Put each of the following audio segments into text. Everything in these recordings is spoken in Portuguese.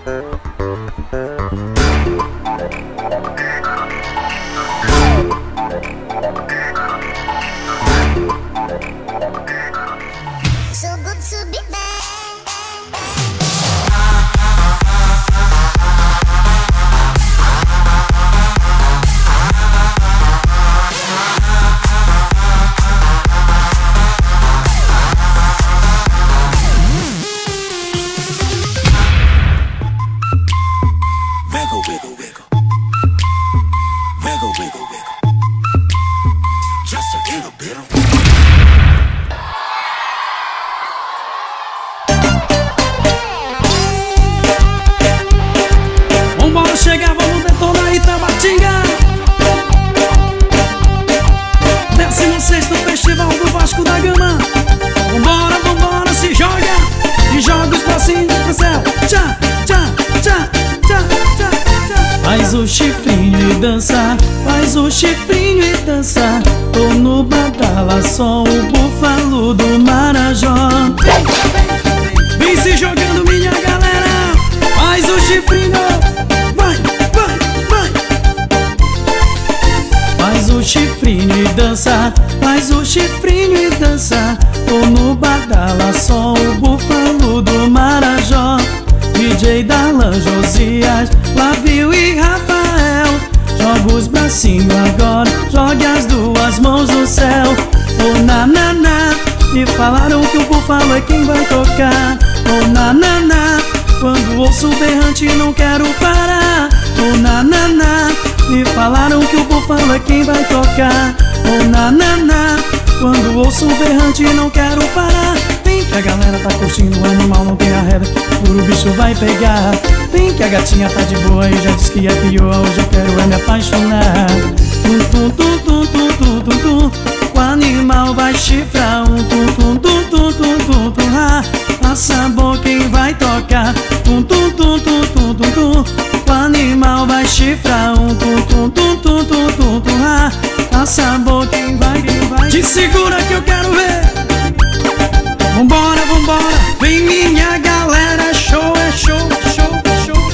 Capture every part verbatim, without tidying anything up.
Faz o chifrinho e dança, faz o chifrinho e dança. Tô no badala, só o búfalo do Marajó. Vem se jogando, minha galera. Faz o chifrinho, vai, vai, vai. Faz o chifrinho e dança, faz o chifrinho e dança. Tô no badala, só o búfalo do Marajó. D J Darlan, Josias, Flávio e Rafael. Joga os bracinhos agora, jogue as duas mãos no céu. Oh na na na, me falaram que o búfalo é quem vai tocar. Oh na na na, quando ouço o berrante não quero parar. Oh na na na, me falaram que o búfalo é quem vai tocar. Oh na na na, quando ouço o berrante não quero parar. Vem que a galera tá curtindo, o animal não tem arreda, o bicho vai pegar. Vem que a gatinha tá de boa e já disse que é pior. Hoje eu quero é me apaixonar. Tum tum tum tum tum tum tum tum. O animal vai chifrar. Um tum tum tum tum tum tum tum. Ah, a sabor quem vai tocar. Tum tum tum tum tum tum tum. O animal vai chifrar. Um tum tum tum tum tum tum tum. Ah, a sabor quem vai, quem vai. Te segura que eu quero ver. Vambora, vambora, vem minha galera. Show é show, show, show.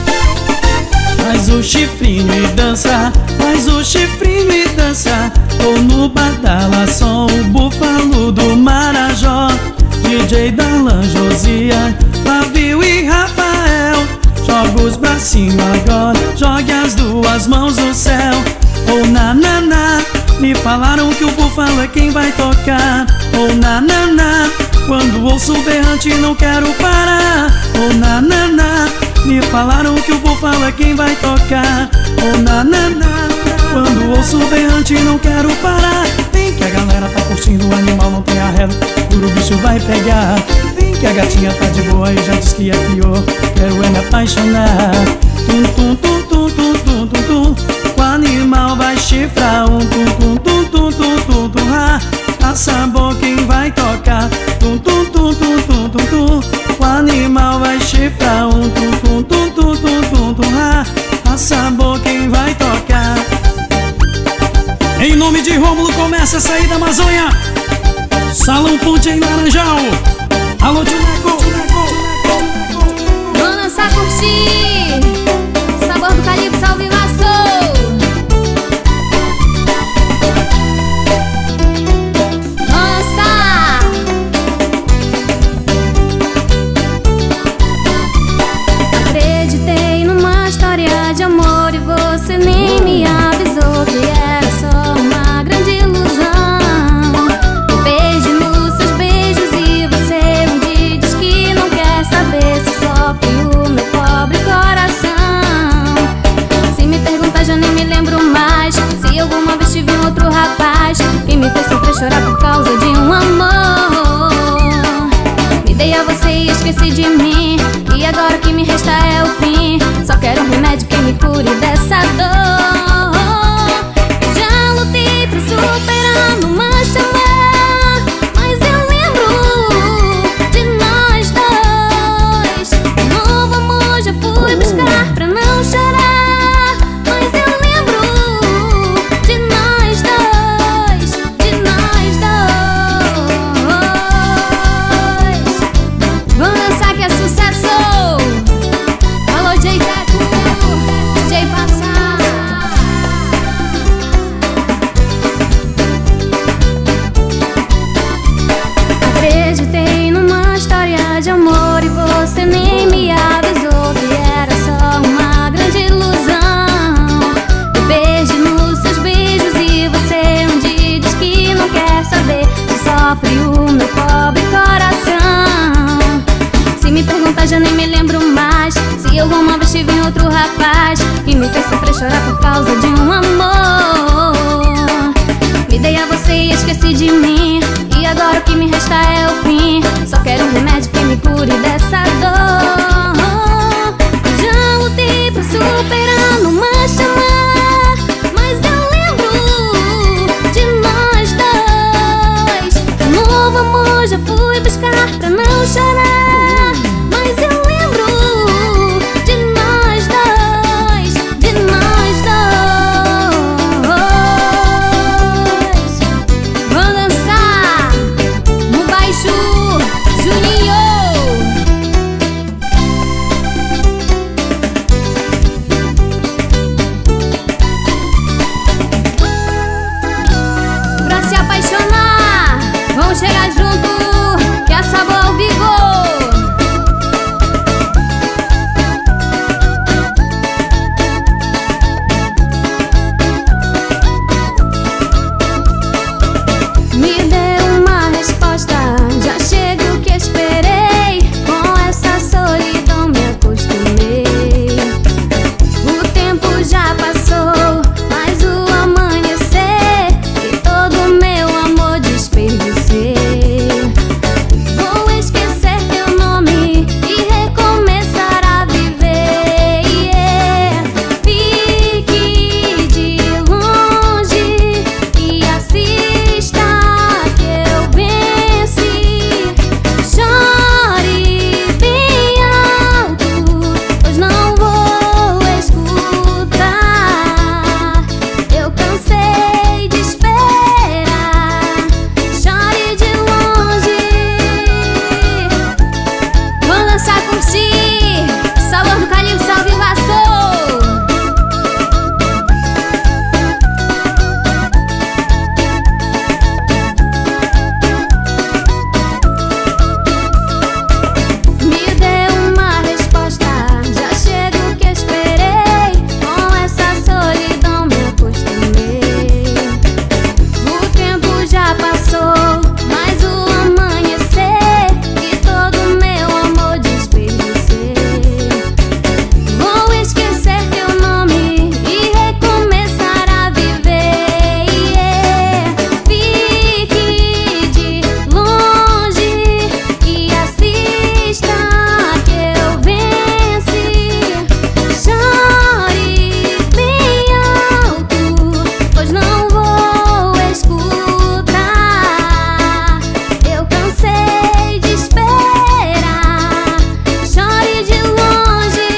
Faz o chifrinho e dança, faz o chifrinho e dança. Tô no badala, só o búfalo do Marajó. D J Darlan, Josias, Flávio e Rafael. Joga os bracinhos agora, jogue as duas mãos no céu. Oh na na na, me falaram que o búfalo é quem vai tocar. Oh na na na, quando ouço o berrante não quero parar. Oh na na na, me falaram que o búfalo é quem vai tocar. Oh na na na, quando ouço o berrante não quero parar. Vem que a galera tá curtindo, o animal não tem arreda, o bicho vai pegar. Vem que a gatinha tá de boa e já disse que é pior. Quero é me apaixonar. Tum tum tum tum tum tum tum tum. O animal vai chifrar. Um tum tum tum tum tum tum tum. Ah, a sabor quem vai tocar. Tum tum tum tum tum tum tum. O animal vai chifrar. Um tum tum tum tum tum tum tum. Ah, a sabor quem vai tocar. Em nome de Rômulo começa a sair da Amazônia. Salão Ponte em Laranjal. Alô, Tchuneco. Vou lançar curtir sabor do Calypso ao vivaço. Lança. Acreditei numa história de amor e você nem me avisou que era só uma grande ilusão. Me perdi nos seus beijos e você me diz que não quer saber se sofre o meu pobre coração. Se me perguntar já nem me lembro mais se alguma vez tive um outro rapaz que me fez sofrer chorar por causa de um amor. Me dei a você e esqueci de mim, e agora o que me resta é o fim. Só quero um remédio que me cure dessa dor. Já lutei pra superar, não mais te amar, mas eu lembro de nós dois. Um novo amor já fui buscar pra não chorar, mas eu lembro de nós dois, de nós dois. Vamos dançar que é sucesso. Alô, J já nem me lembro mais se alguma vez tive em outro rapaz que me fez sofrer chorar por causa de um amor. Me dei a você e esqueci de mim, e agora o que me resta é o fim. Só quero um remédio que me cure dessa dor. Já lutei pra superar numa chamar, mas eu lembro de nós dois. Um novo amor já fui buscar pra não chorar, mas eu lembro de nós dois, de nós dois. Vou dançar no baixo Junior. Pra se apaixonar, vamos chegar junto, que é sabor ao vigor. Me dê uma resposta, já chega o que esperei. Com essa solidão me acostumei. O tempo já passou, mas o amanhecer e todo meu amor desperdicei. Vou esquecer teu nome e recomeçar a viver. Yeah. Fique de longe e assista que eu venci. Chore bem alto, pois não vou escutar. Eu cansei de esperar. Chore de longe. Vou lançar curtir, sabor do calypso ao vivaço. Me dê uma resposta, já chega o que esperei. Com essa solidão me acostumei. O tempo já passou, mas o amanhecer e todo meu amor desperdicei. Vou esquecer teu nome e recomeçar a viver. Yeah. Fique de longe e assista que eu venci. Chore bem alto, pois não vou escutar. Eu cansei de esperar. Chore de longe.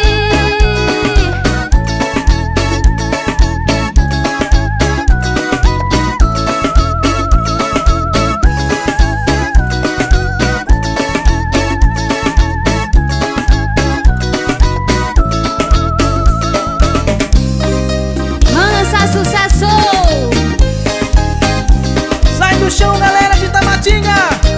Vamos lançar sucesso. Sai do chão, galera de Tabatinga.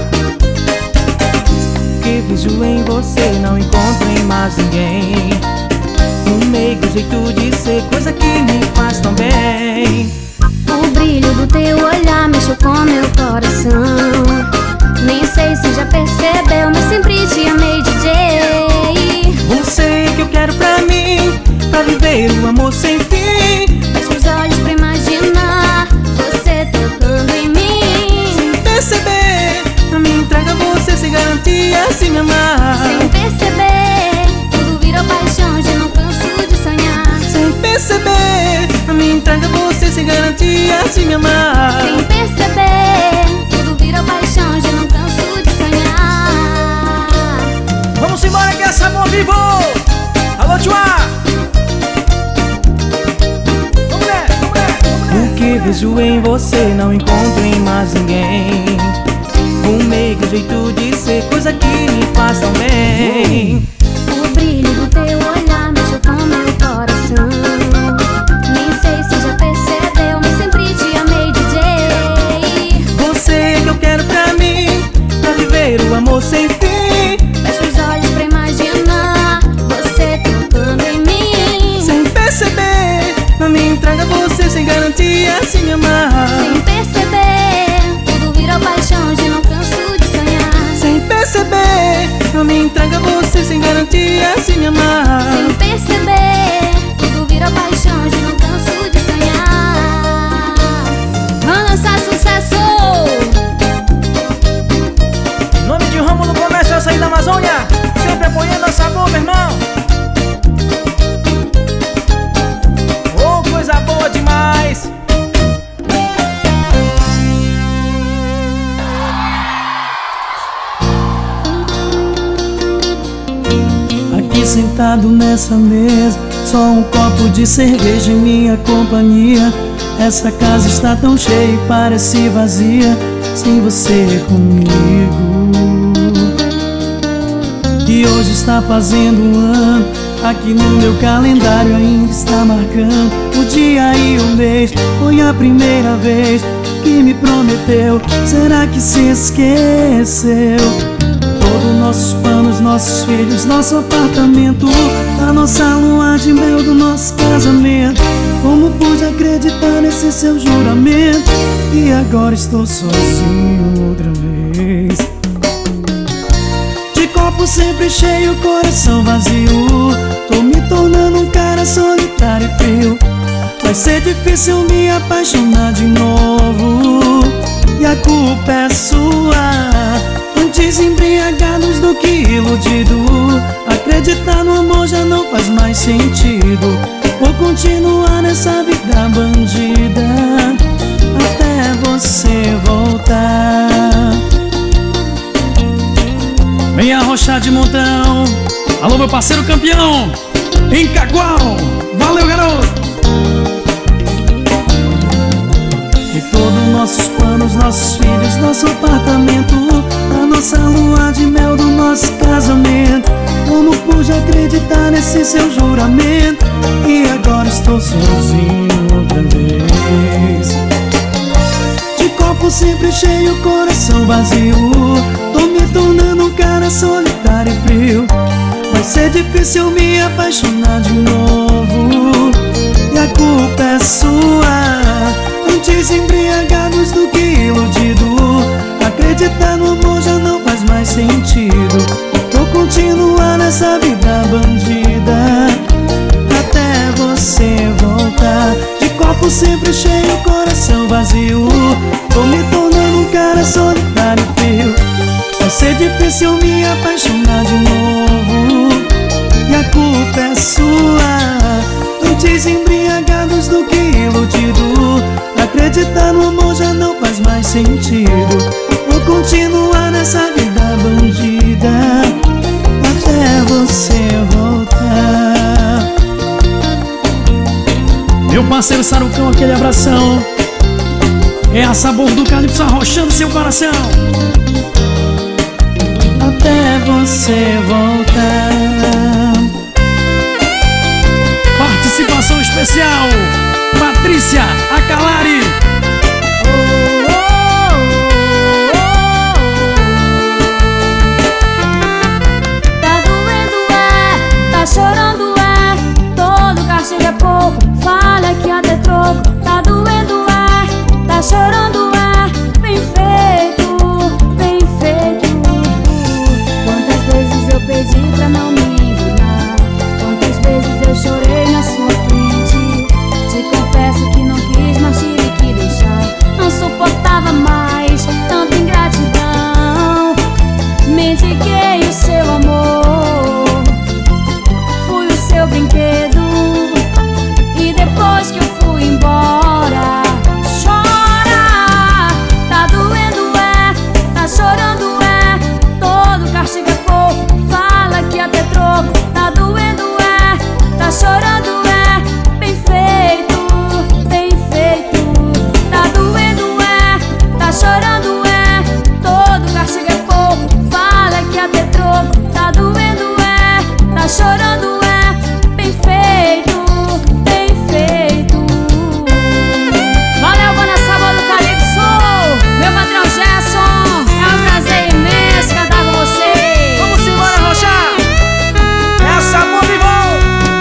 Que vejo em você não encontro em mais ninguém. Um meigo jeito de ser, coisa que me faz tão bem. O brilho do teu olhar mexeu com meu coração. Nem sei se já percebeu, mas sempre te amei, D J. Você que eu quero pra mim, pra viver o amor sem fim. Fecha os olhos pra imaginar você tocando em mim. Sem perceber, não me entrega você sem garantia, se me amar. Sem perceber, tudo virou paixão, já não canso de sonhar. Sem perceber, não me entrega você sem garantia, se me amar. Sem perceber, tudo virou paixão, já não canso de sonhar. Vamos embora que essa amor vivo. Alô, Tchua. Vamos ver, vamos ver, vamos ver. O que vejo em você não encontro em mais ninguém. Um meigo jeito de ser, coisa que me faz tão bem. O brilho do teu olhar mexeu com meu coração. Nem sei se já percebeu, mas sempre te amei, D J. Você que eu quero pra mim, pra viver o amor sem fim. Fecha os olhos pra imaginar você tocando em mim. Sem perceber, não me entrega você sem garantia, se me amar. Sem perceber, tudo virou paixão, já não canso de sonhar. Sem perceber, não me entrega você sem garantia. dia se me amar. Sem perceber, tudo vira paixão, hoje não canso de sonhar. Vamos lançar sucesso. Nome de Rômulo Comércio, açaí da Amazônia, sempre apoiando a sabor, meu irmão. Oh, coisa boa demais. Aqui sentado nessa mesa, só um copo de cerveja em minha companhia. Essa casa está tão cheia e parece vazia sem você comigo. E hoje está fazendo um ano, aqui no meu calendário ainda está marcando o dia e o mês. Foi a primeira vez que me prometeu, será que se esqueceu? Todos nossos planos, nossos filhos, nosso apartamento, a nossa lua de mel do nosso casamento. Como pude acreditar nesse seu juramento? E agora estou sozinho outra vez. De copo sempre cheio, coração vazio, tô me tornando um cara solitário e frio. Vai ser difícil me apaixonar de novo, e a culpa é sua. Antes embriagados do que iludido, acreditar no amor já não faz mais sentido. Vou continuar nessa vida bandida até você voltar. Vem arrochar de montão. Alô, meu parceiro campeão em Cagual. Valeu, garoto. E todos nossos planos, nossos filhos, nosso apartamento, a nossa lua de mel do nosso casamento. Como pude acreditar nesse seu juramento? E agora estou sozinho outra vez. De copo sempre cheio, coração vazio, tô me tornando um cara solitário e frio. Vai ser difícil me apaixonar de novo, e a culpa é sua. Antes embriagados do que iludido, acreditar no amor já não faz mais sentido. Vou continuar nessa vida bandida até você voltar. De copo sempre cheio, coração vazio, tô me tornando um cara solitário e frio. Vai ser difícil me apaixonar de novo, e a culpa é sua. Antes embriagados do que iludido, acreditar no amor já não faz mais sentido. Vou continuar nessa vida bandida até você voltar. Meu parceiro Sarucão, aquele abração. É a sabor do Calypso arrochando seu coração até você voltar. Participação especial, Patrícia Acalari. Tá doendo é, tá chorando é, todo castigo é pouco, fala que até troco. Tá doendo é, tá chorando é, bem feito, bem feito. Quantas vezes eu pedi pra não me enganar, quantas vezes eu chorei na sua frente. Te confesso que não quis, mas tive que deixar. Não suportava mais tanta ingratidão. Mendiguei o seu amor, fui o seu brinquedo, e depois que eu fui embora, chora. Tá doendo é, tá chorando é, todo castigo é pouco, fala que até troco. Tá doendo é, tá chorando é, bem feito, bem feito. Tá doendo é, tá chorando é, todo castigo é pouco, fala que até troco. Tá doendo é, tá chorando é, bem feito, bem feito. Valeu, banda Sabor do Calypso, meu patrão Gerson. É um prazer imenso cantar com você. Vamos embora, arrochar. É a sabor de bom.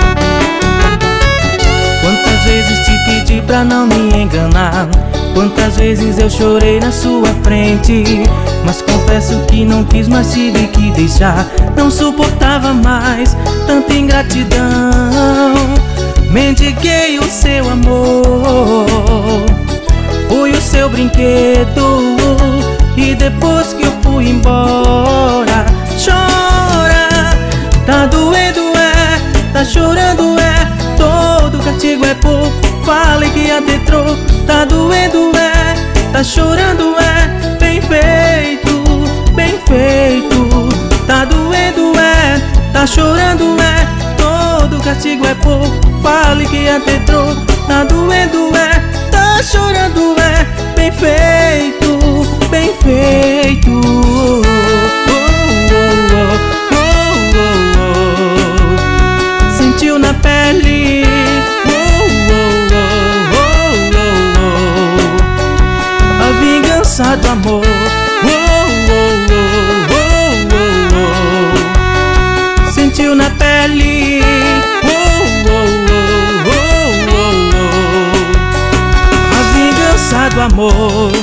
Quantas vezes te pedi pra não me enganar, quantas vezes eu chorei na sua frente, mas confesso confesso que não quis, mas tive que deixar. Não suportava mais tanta ingratidão. Mendiguei o seu amor, fui o seu brinquedo, e depois que eu fui embora, chora. Tá doendo é, tá chorando é, todo castigo é pouco. Falei que adentrou, tá doendo é, tá chorando é, bem feito, bem feito. Tá doendo é, tá chorando é, todo castigo é pouco. Fale que adentrou, tá doendo é, tá chorando é, bem feito, bem feito. Oh, oh, oh, oh, oh, oh. Sentiu na pele. Do amor, oh, oh, oh, oh, oh. Sentiu na pele, oh, oh, oh, oh, oh. A vingança do amor.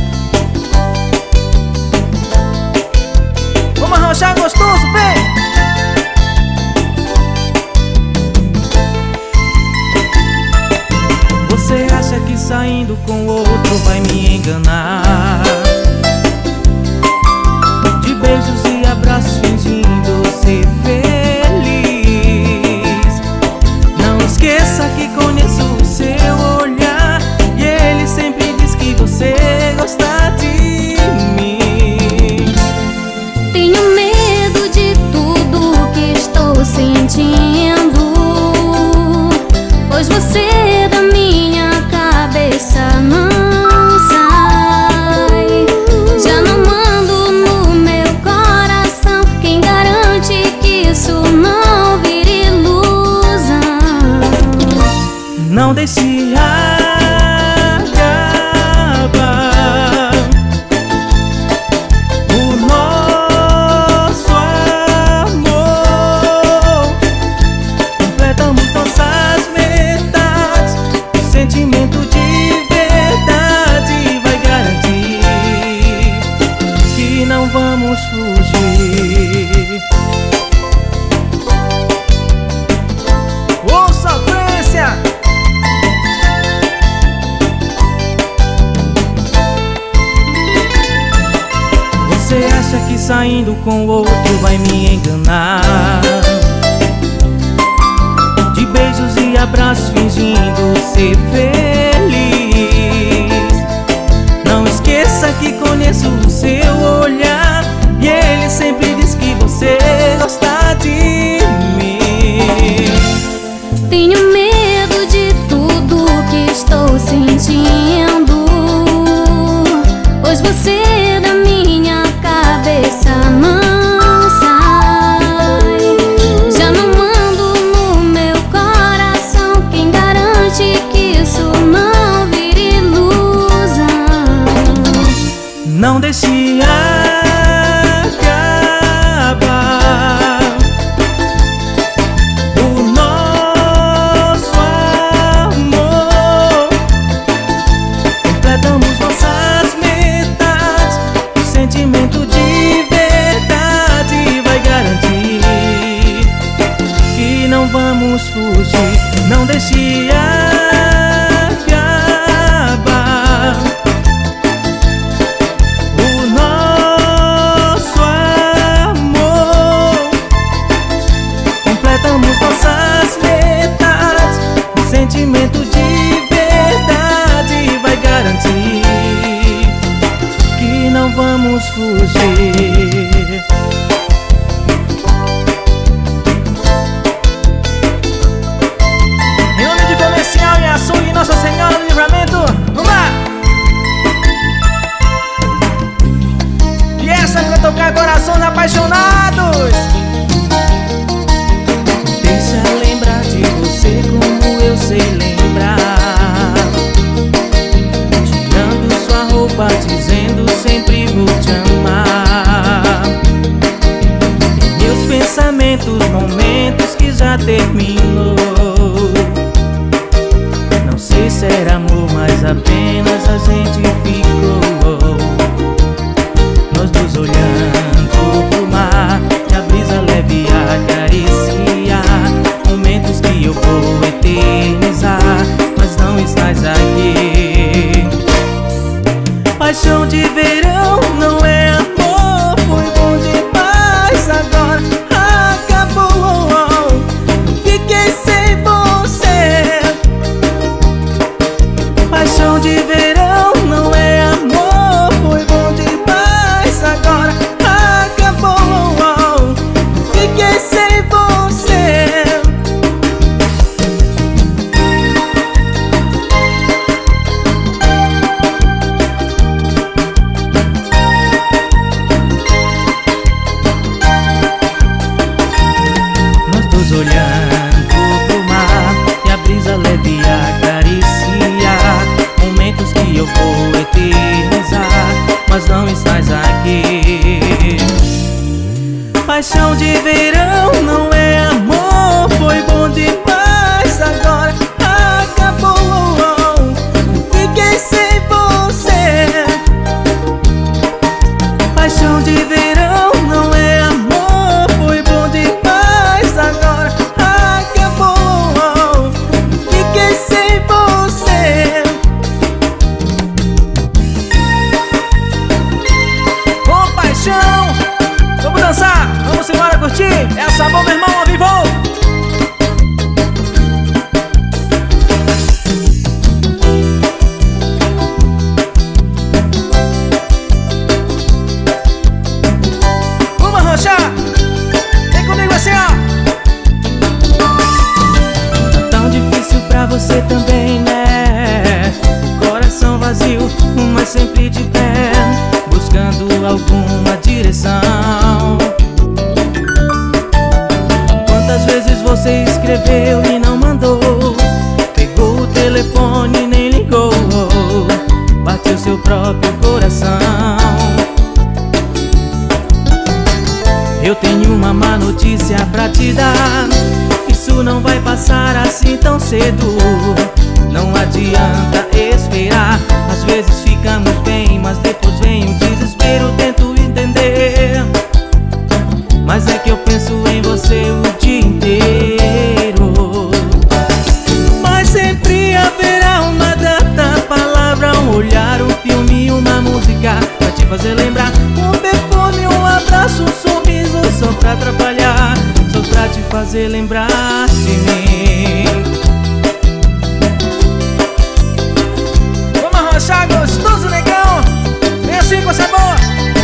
Vamos arrochar gostoso, vem! Você acha que saindo com outro vai me enganar? De beijos e abraços fingindo ser feliz. Não esqueça que conheço o seu olhar, e ele sempre diz que você gosta de mim. Tenho medo de tudo que estou sentindo, pois você da minha cabeça não sai. Já não mando no meu coração, quem garante que isso não vira ilusão? Não deixe acabar o nosso amor. Completamos nossas metas, o sentimento de verdade vai garantir que não vamos fugir. Ô, sofrência! Você acha que saindo com outro vai me enganar? De beijos e abraços fingindo ser feliz. Não esqueça que conheço o seu olhar, e ele sempre diz que você gosta de mim. Tenho medo de tudo que estou sentindo, pois você da minha cabeça não sai. Já não mando no meu coração, quem garante que isso não vira ilusão? Não deixe acabar o nosso amor. Completamos nossas metas, o sentimento de verdade vai garantir que não vamos fugir. Não deixe acabar o nosso amor. Completamos nossas metas, o sentimento de verdade vai garantir que não vamos fugir. Em nome de Comercial e Açougue Nossa Senhora do Livramento, vamos lá! E essa vai tocar corações apaixonados. Deixa lembrar de você como eu sei lembrar, tirando sua roupa, dizendo sempre vou te amar. Em meus pensamentos, momentos que já terminou. Não sei se era amor, mas apenas a gente ficou. Nós dois olhando brisa leve acaricia momentos que eu vou eternizar, mas não estás aqui. Paixão de verão não é amor, foi bom demais, agora acabou. Fiquei sem você. Paixão de verão não é amor, foi bom demais, agora acabou. Fiquei sem você. Com paixão, vamos dançar, vamos embora curtir. É sabor, meu irmão, ao vivo. Vamos arrochar. Vem comigo assim, ó. Tá tão difícil pra você também, né? Coração vazio, mas sempre de pé, buscando alguma direção. Quantas vezes você escreveu e não mandou? Pegou o telefone e nem ligou, bateu seu próprio coração. Eu tenho uma má notícia pra te dar, isso não vai passar assim tão cedo. Não adianta esperar, às vezes ficamos bem, mas depois vem o desespero. Tento entender, mas é que eu penso em você o dia inteiro. Mas sempre haverá uma data, palavra, um olhar, um filme, uma música pra te fazer lembrar. Um perfume, um abraço, um sorriso, só pra atrapalhar, só pra te fazer lembrar de mim. Arrochar gostoso, negão. Vem assim com sabor.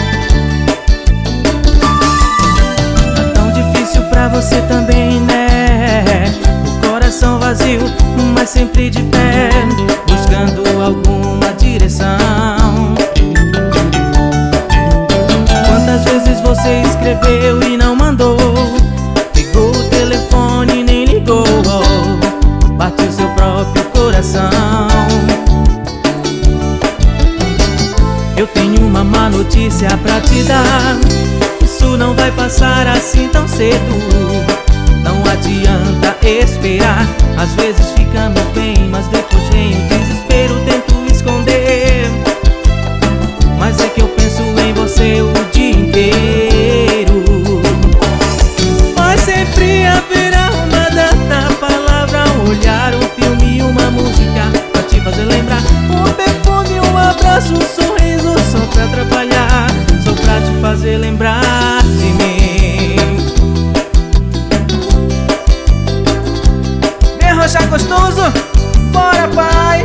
Tá tão difícil pra você também, né? O coração vazio, mas sempre de pé, buscando alguma direção. Quantas vezes você escreveu e não mandou? Pegou o telefone e nem ligou, bateu seu próprio coração. Eu tenho uma má notícia pra te dar, isso não vai passar assim tão cedo. Não adianta esperar, às vezes ficamos bem, mas depois vem o desespero. Tento esconder, mas é que eu penso em você o dia inteiro. Mas sempre haverá uma data, palavra, um olhar, um filme, uma música pra te fazer lembrar. Um perfume, um abraço, um sorriso, só pra atrapalhar, só pra te fazer lembrar de mim. Vem arrochar gostoso. Bora, pai.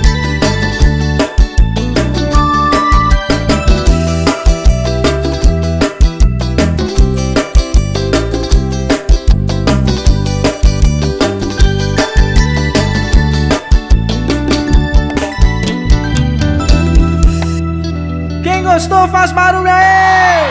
Quem gostou faz barulho aí!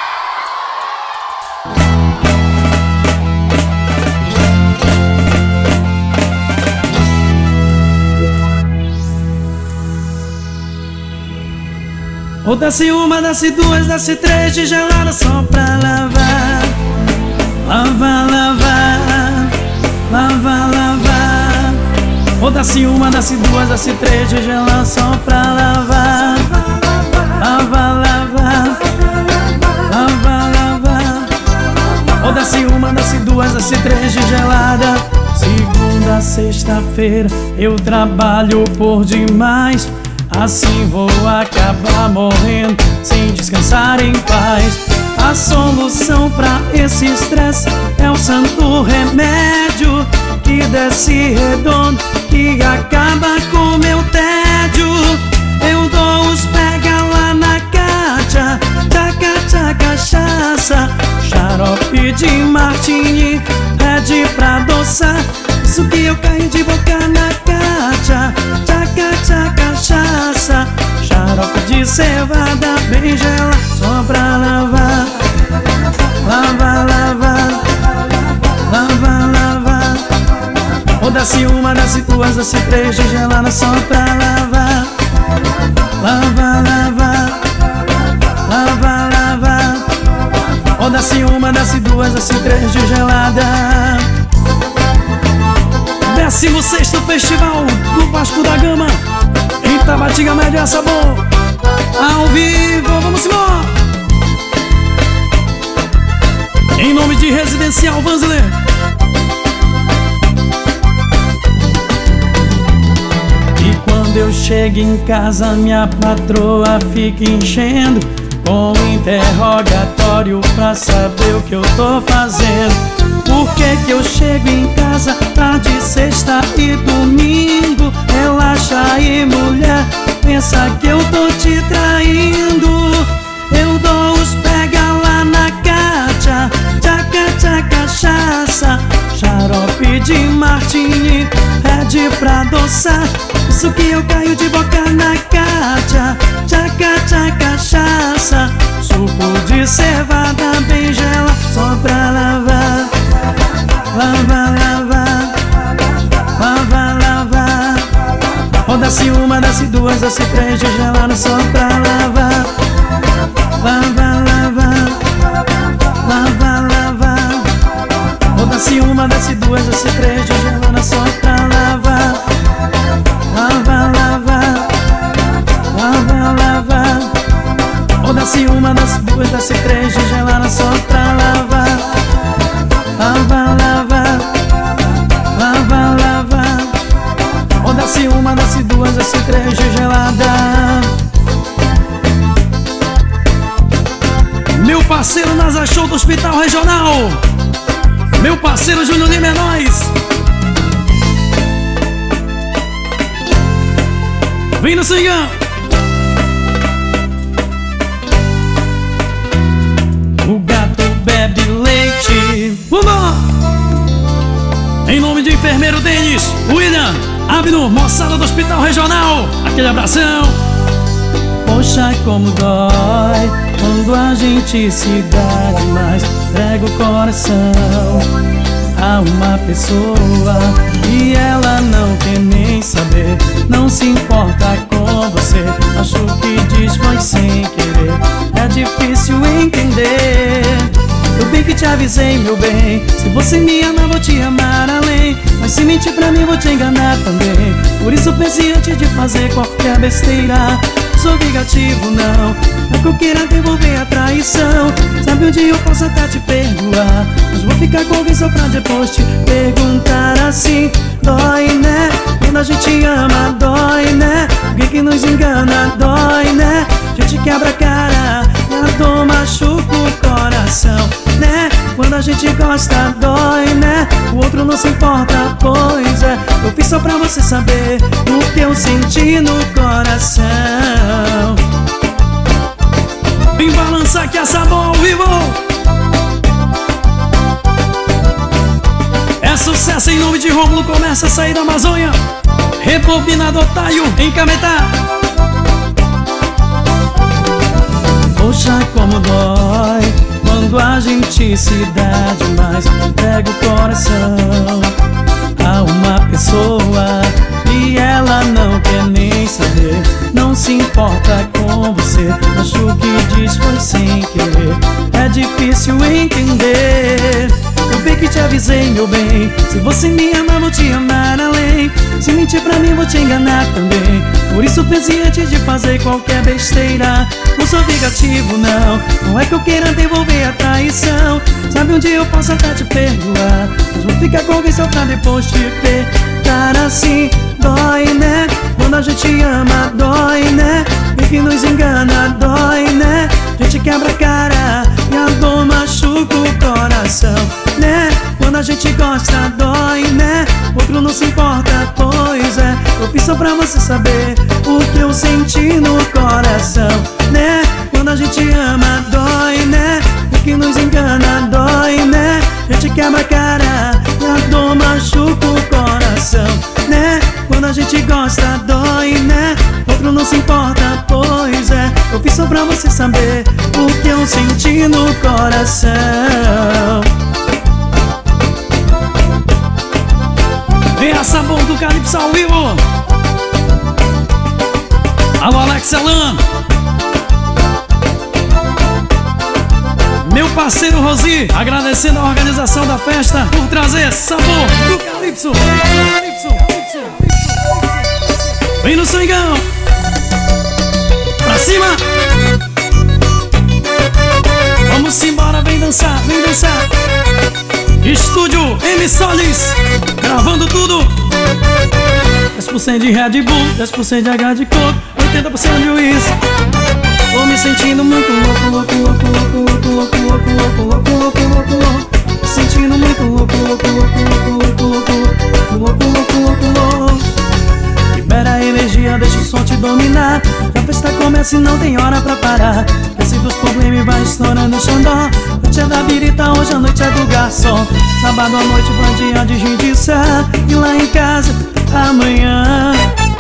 Ou desce uma, desce duas, desce três de gelada só pra lavar. Lavar, lavar, lavar, lavar. Ou desce uma, desce duas, desce três de gelada só pra lavar. Lavar, lavar, lavar, lavar. Ou desce uma, desce duas, desce três de gelada. Segunda, sexta-feira eu trabalho por demais, assim vou acabar morrendo sem descansar em paz. A solução pra esse estresse é o santo remédio que desce redondo, que acaba com meu tédio. Eu dou os pega lá na caixa, tchaca, tchaca, cachaça, xarope de martini, pede pra adoçar. Isso que eu caio de boca na caixa, tchaca, tchaca, cachaça, xarope de cevada bem gelada só pra lavar. Lavar, lavar, lavar, lavar. Desce uma, desce duas, desce três de gelada só pra lavar. Lava, lava, lava, lava. Oh, desce uma, desce duas, desce três de gelada. décimo sexto Festival do Vasco da Gama em Tabatinga, Média Sabor, ao vivo, vamos embora. Em nome de Residencial Vanzler. E quando eu chego em casa, minha patroa fica enchendo com interrogatório pra saber o que eu tô fazendo. Por que que eu chego em casa tarde, sexta e domingo? Relaxa aí, mulher, pensa que eu tô te traindo. Eu dou os pega lá na caixa, tchaca, tchaca, cachaça, xarope de martini, red pra adoçar. Isso que eu caio de boca na caixa, tchaca, tchaca, cachaça, suco de cevada bem gelado só pra lavar. Lava, lava, lava, lava. Oh, desce uma, desce duas, desce três de gelada só pra lavar. Lava, lava, lava, lava. Oh, desce uma, desce duas, desce três de gelada só pra lavar. Lava, lava, lava, lava. Oh, desce uma, desce duas, desce três de gelada só pra lavar. Lava, lava, lava, lava. Oh, desce uma, desce duas, desce três de gelada. Meu parceiro Nasa Show do Hospital Regional, meu parceiro Júnior Lima, é nóis. Vem no cingão. O gato bebe leite. Vambora! Em nome de enfermeiro Denis, William, Abno, moçada do Hospital Regional, aquele abração. Poxa, como dói quando a gente se dá demais, entrega o coração a uma pessoa e ela não quer nem saber, não se importa com você. Acho que diz foi sem querer, é difícil entender. Eu bem que te avisei, meu bem, se você me ama, vou te amar além. Mas se mentir pra mim, vou te enganar também. Por isso pense antes de fazer qualquer besteira. Sou vingativo, não, é que eu queira devolver a traição. Sabe um dia eu posso até te perdoar, mas vou ficar com alguém só pra depois te perguntar assim. Dói, né? Quando a gente ama, dói, né? Alguém que nos engana, dói, né? A gente quebra a cara e a dor machuca o coração, né? Quando a gente gosta, dói, né? O outro não se importa, pois é. Eu fiz só pra você saber o que eu senti no coração. Vem balançar que é sabor ao vivo. É sucesso em nome de Rômulo, começa a sair da Amazônia. Rebobinador Taio em Cametá. Poxa, como dói quando a gente se dá demais, entrega o coração a uma pessoa e ela não quer nem saber, não se importa com você. Acho que diz foi sem querer, é difícil entender. Eu bem que te avisei, meu bem, se você me ama, vou te amar além. Se mentir pra mim, vou te enganar também. Por isso pense antes de fazer qualquer besteira. Não sou vingativo, não, não é que eu queira devolver a traição. Sabe um dia eu posso até te perdoar, mas vou ficar com alguém só pra depois te perdoar assim. Dói, né? Quando a gente ama, dói, né? E que nos engana, dói, né? A gente quebra a cara e a dor machuca o coração, né? Quando a gente gosta, dói, né? Outro não se importa, pois é. Eu fiz só pra você saber o que eu senti no coração, né? Quando a gente ama, dói, né? E que nos engana, dói, né? A gente quebra a cara e a dor machuca o coração, né? Quando a gente gosta, dói, né? Outro não se importa, pois é. Eu fiz só pra você saber o que eu senti no coração. Vem a Sabor do Calypso ao vivo. Alô, Alex Elan. Meu parceiro Rosi, agradecendo a organização da festa por trazer Sabor do Calypso. Vem no swingão. Pra cima. Vamos embora, vem dançar, vem dançar. Estúdio M Solis, gravando tudo. dez por cento de Red Bull, dez por cento de H de coco, oitenta por cento de uísque. Tô me sentindo muito louco, louco, louco, louco, louco, louco, louco, louco, louco, louco, louco. Me sentindo muito louco, louco, louco, louco, louco, louco, louco, louco, louco, louco. Libera a energia, deixa o som te dominar. A festa começa e não tem hora pra parar. Esquece dos problemas e vai estourando o xandó. Noite é da birita, hoje a noite é do garçom. Sábado à noite, bandinha de gente sá. E lá em casa, amanhã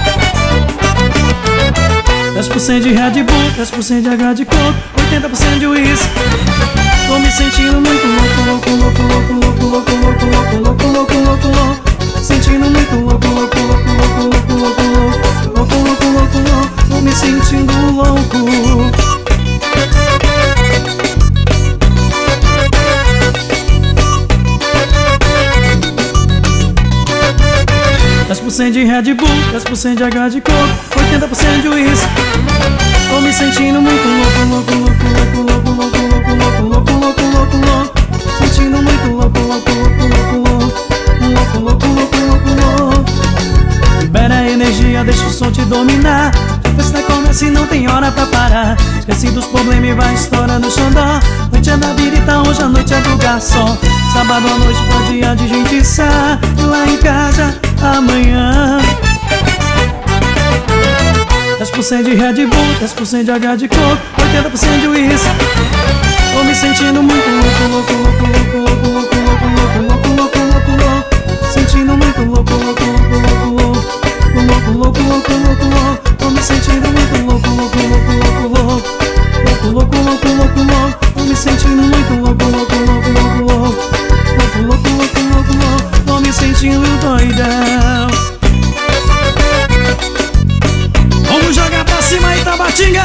dez por cento de Red Bull, dez por cento de H de coco, oitenta por cento de uísque. Tô me sentindo muito louco, louco, louco, louco, louco, louco, louco, louco, louco, louco, louco. Sentindo muito louco, louco, louco, louco, louco, louco, louco, louco, louco, louco. Tô me sentindo louco. dez por cento de Red Bull, dez por cento de H de coco, oitenta por cento de uísque. Tô me sentindo muito louco, louco, louco, louco, louco, louco, louco, louco, louco, louco, louco. Sentindo muito louco, louco, louco, louco, louco, louco, louco, louco, louco. Libera a energia, deixa o som te dominar. A festa começa e não tem hora pra parar. Esquece dos problemas e vai estourando o xandó. Noite é da birita, hoje a noite é do garçom. Sábado à noite, bom dia de gente sá. E lá em casa, amanhã dez por cento de Red Bull, dez por cento de H de coco, oitenta por cento de uísque. Tô me sentindo muito louco, louco, louco, louco, louco, louco, louco, louco, louco, louco, louco. Sentindo muito louco, louco, louco, louco, louco, louco, louco, louco, louco. Tô me sentindo muito louco, louco, louco, louco, louco, louco, louco, louco, louco. Tô me sentindo muito louco, louco, louco, louco, louco, louco, louco, louco, louco. Tô me sentindo doidão. Vamos jogar pra cima aí, Tabatinga.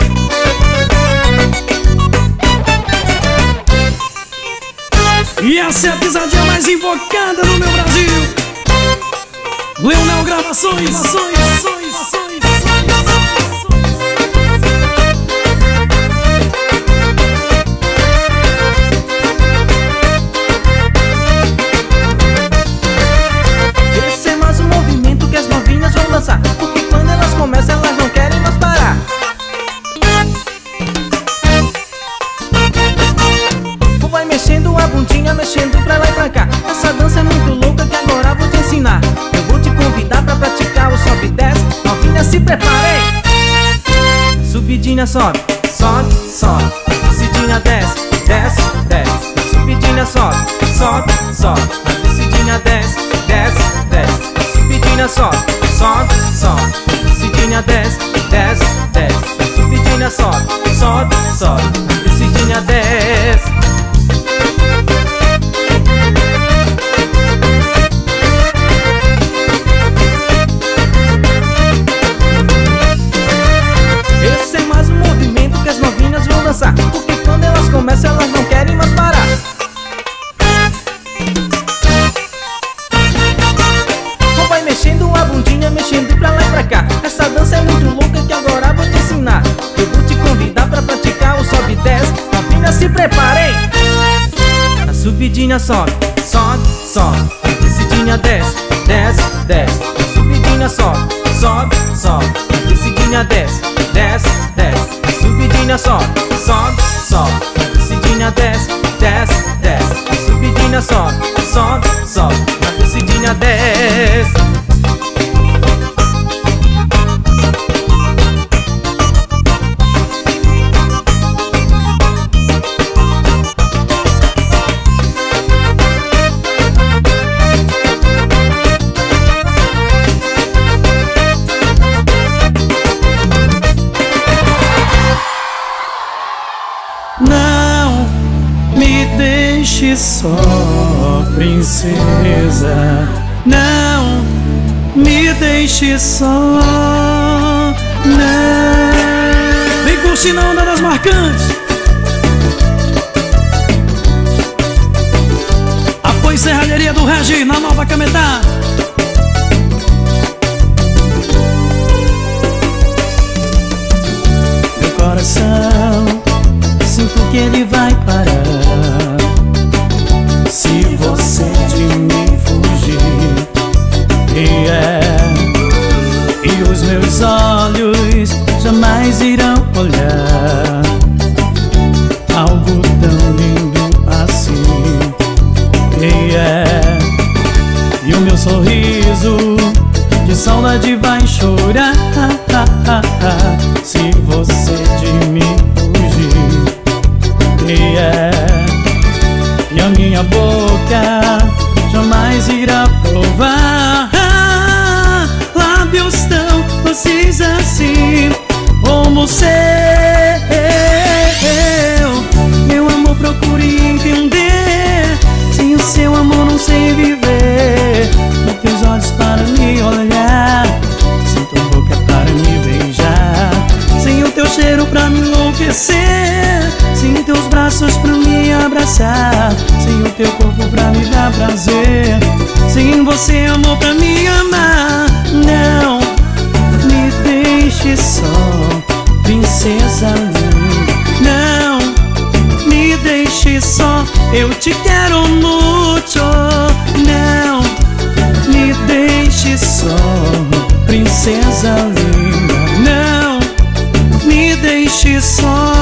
E essa é a pisadinha mais invocada no meu Brasil. Leonel Gravações, Gravações, Gravações, Gravações. Esse é mais um movimento que as novinhas vão dançar, porque quando elas começam elas não querem mais parar. Ou vai mexendo a bundinha, mexendo pra lá e pra cá. Essa dança é muito louca que agora vou te ensinar. Eu vou te convidar pra praticar o sobe e desce. Novinha, se preparem. Subidinha sobe, sobe, sobe. Descidinha desce, desce, desce. Subidinha sobe, sobe, sobe. Descidinha desce, desce, desce. Subidinha sobe, sobe, sobe. Descidinha desce, desce, desce. Subidinha sobe, sobe, sobe. Descidinha desce. Esse é mais um movimento que as novinhas vão dançar, porque quando elas começam elas não querem mais parar. Ou vai mexendo a bundinha, mexendo pra lá e pra cá. Essa dança é muito louca que agora vou te ensinar. Eu vou te convidar pra praticar o sobe e desce. Novinhas, se preparem. A subidinha sobe, sobe, sobe. A descidinha desce, desce, desce. A subidinha sobe, sobe, sobe. A descidinha desce, desce, desce. A subidinha sobe, sobe, sobe. A descidinha desce, desce, desce. A subidinha sobe, sobe, sobe. A descidinha desce. Não me deixe só, princesa. Não deixe só, não. Vem curtir na onda das marcantes. Apoio Serralheria do Regi, na Nova Cametá. Meu coração, sinto que ele vai parar se você de mim fugir. E é, e os meus olhos jamais irão olhar algo tão lindo assim. E é, e o meu sorriso de saudade vai chorar se você de mim fugir. E é, e a minha boca jamais irá provar lábios tão doces assim como o seu. Meu amor, procure entender, sem o seu amor não sei viver. Com teus olhos para me olhar, sem tua boca para me beijar, sem o teu cheiro pra me enlouquecer, sem teus braços pra me abraçar, sem o teu corpo pra me dar prazer, sem você, amor, pra me amar. Não me deixe só, princesa linda. Não me deixe só, eu te quero muito. Não me deixe só, princesa linda. Não me deixe só.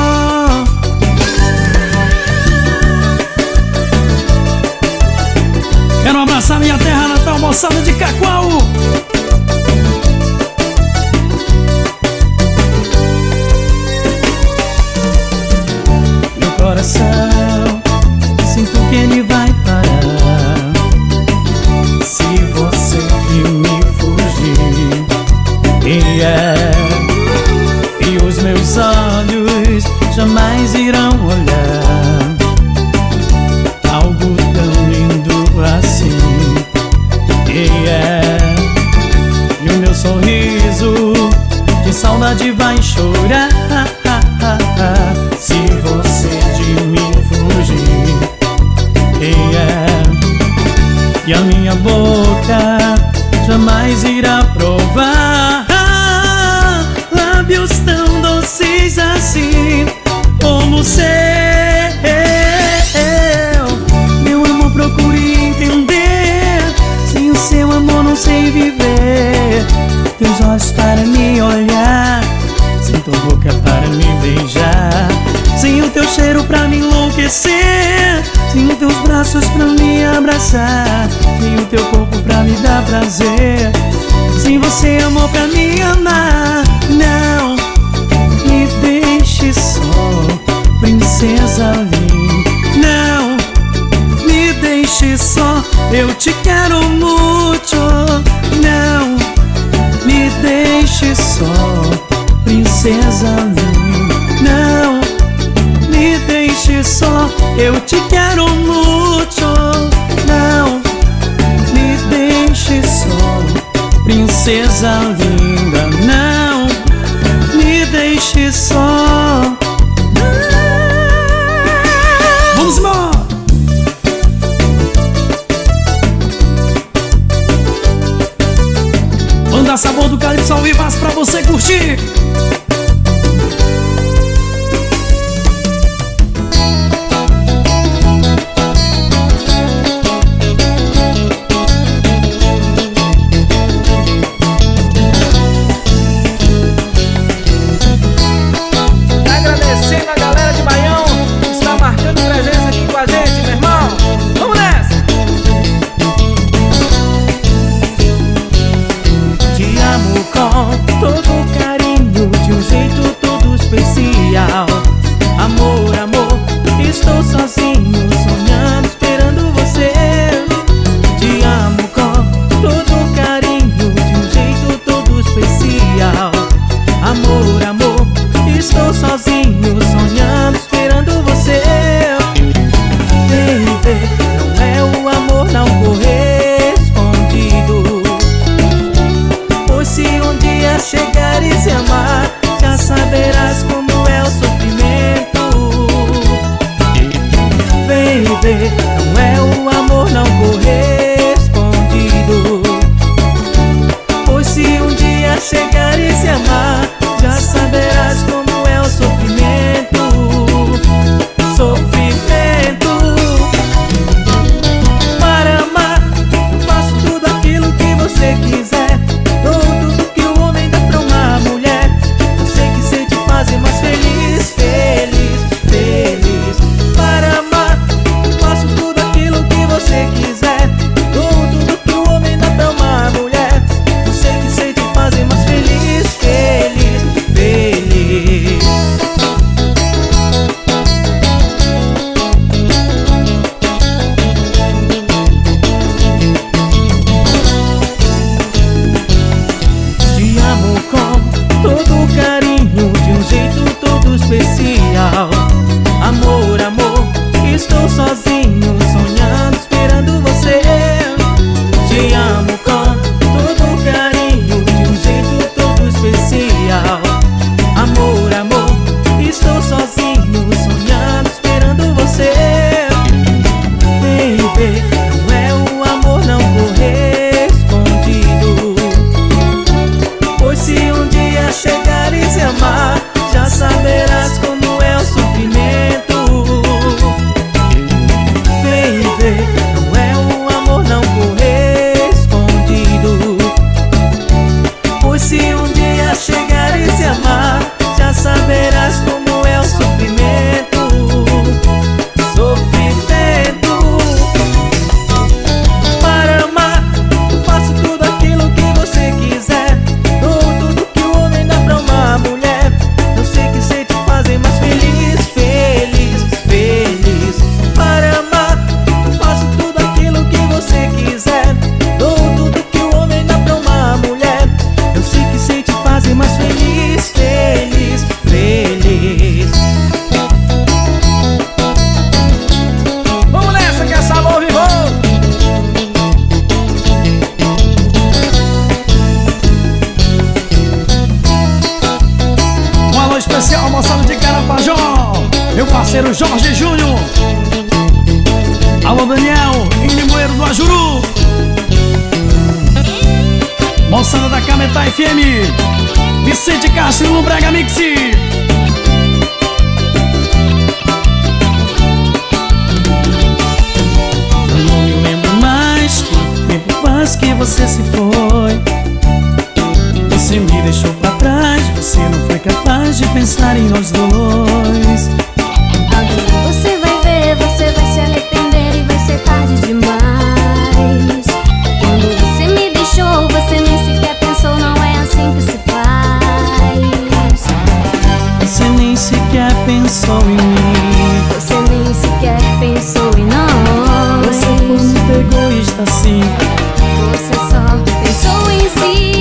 Quero abraçar minha terra natal, moçada de Cacoal. Meu coração, sinto que ele vai parar se você de mim fugir. E é, e os meus olhos jamais irão olhar algo tão lindo assim. E é, e o meu sorriso de saudade vai chorar se você de mim fugir. E é, e a minha boca jamais irá provar lábios tão doces assim como o seu. Meu amor, procure entender, sem o seu amor não sei viver. Teus olhos para me olhar, sem tua boca para me beijar, sem o teu cheiro pra me enlouquecer, sem os teus braços pra me abraçar, sem o teu corpo pra me dar prazer, sem você, amor, pra me amar. Não me deixe só, princesa linda. Não me deixe só, eu te quero muito. Não me deixe só, princesa linda. Não me deixe só, eu te quero muito. Não me deixe só, princesa linda. Não me deixe só. Vamos embora! Banda Sabor do Calypso ao vivaço pra você curtir. Agradecendo a galera de Baião que está marcando presença aqui com a gente, meu irmão. Vamos nessa! Te amo com todo carinho, de um você quiser. Dou tudo que o homem dá pra uma mulher. Eu sei que sei te fazer mais feliz, feliz, feliz. Para amar, eu faço tudo aquilo que você quiser. Dou tudo que o homem dá pra uma mulher. Eu sei que sei te fazer mais feliz, feliz, feliz. Te amo com todo carinho, de um jeito todo especial. Amor, amor, estou sozinho, sonhando, esperando você. Te amo com todo carinho, de um jeito todo especial. Amor, amor, estou sozinho, sonhando, esperando você. Baby, não é o amor não correspondido, pois se um dia chegares a amar, já saberás como é o sofrimento. Baby, não é o amor não correspondido, pois se um dia chegares a amar, já saberás como é o sofrimento. Sofrimento. Para amar, eu faço tudo aquilo que você quiser. Dou tudo que o homem dá pra uma mulher. Eu sei que sei te fazer mais feliz, feliz, feliz. Para amar, eu faço tudo aquilo que você quiser. Dou tudo que o homem dá pra uma mulher. Eu sei que sei te fazer mais feliz, feliz, feliz. Vamos nessa que é sabor vivo. Um alô especial, moçada de Carapajó, meu parceiro Jorge Júnior. Alô Daniel, em Limoeiro do Ajuru. Moçada da Cametá F M, Vicente Castro no Brega Mix. Eu não me lembro mais quanto tempo faz que você se foi. Você me deixou pra trás, você não foi capaz de pensar em nós dois. Agora você vai ver, você vai se arrepender e vai ser tarde demais. Quando você me deixou, você nem sequer pensou, não é assim que se faz. Você nem sequer pensou em mim. Você nem sequer pensou em nós. Você foi muito egoísta assim. Você só pensou em si.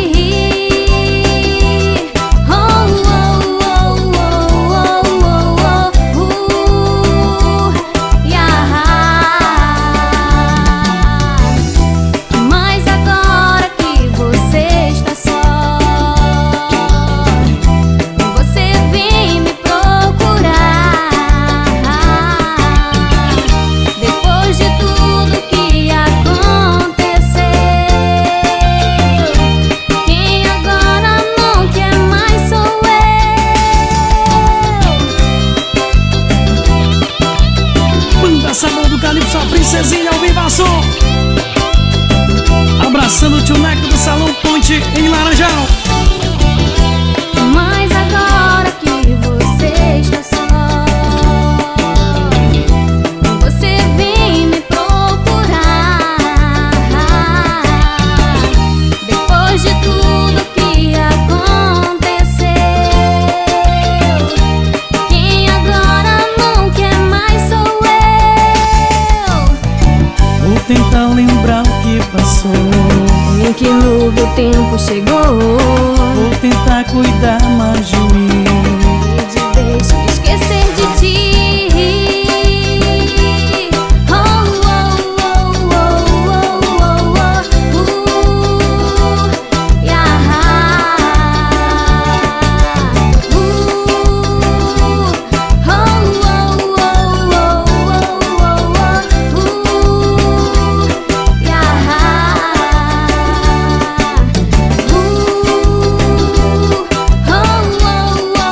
Oh, oh, oh, oh, oh, oh, oh, uh, yeah. Mas agora que você está só, você vem me procurar. Depois de tudo que aconteceu, quem agora não quer mais sou eu. Banda Sabor do Calypso, a princesinha ao vivaço. Abraçando o tio Neco do Salão Ponte em Laranjal. Mas agora que você está só, você vem me procurar. Depois de tudo que aconteceu, quem agora não quer mais sou eu. Vou tentar lembrar o que passou. Em que novo tempo chegou, Vou tentar cuidar mais de mim. e de vez esquecer de ti. Oh, oh, oh, oh, oh, oh, oh, uh, yeah. Uh, oh, oh, oh, oh, oh, oh, uh, yeah. Uh,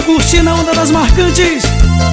curtindo a onda das marcantes.